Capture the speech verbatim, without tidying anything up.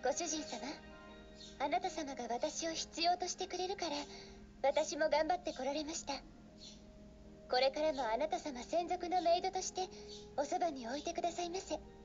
ご主人様、あなた様が私を必要としてくれるから私も頑張ってこられました。これからもあなた様専属のメイドとしておそばに置いてくださいませ。